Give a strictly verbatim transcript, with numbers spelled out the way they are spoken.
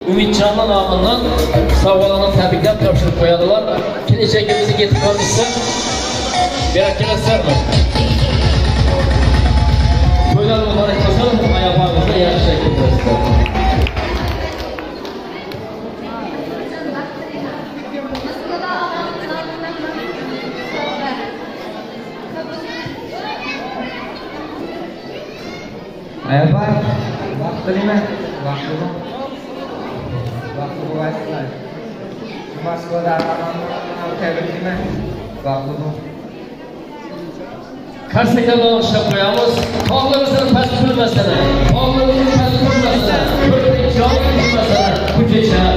Ümidcan'ın namından sağlanan təbriklər topşurub qoyadılar. Kilişəkimizi getib qalmışsa, bir kiləsər mi? Toylar onları kasalım, ayaqlarımızda yaxşı şəkildə istedim. Ayaqlar, vaxtı demə, vaxtı bu. Vaxtı bu vaxtlar. Moskvada arabanı təbrik demə, vaxtı bu. Karsekada alışa koyamız. Tağlarımızın pəs tutulmasına, tağlarımızın pəs tutulmasına, körpək canlı tutulmasına bu gecə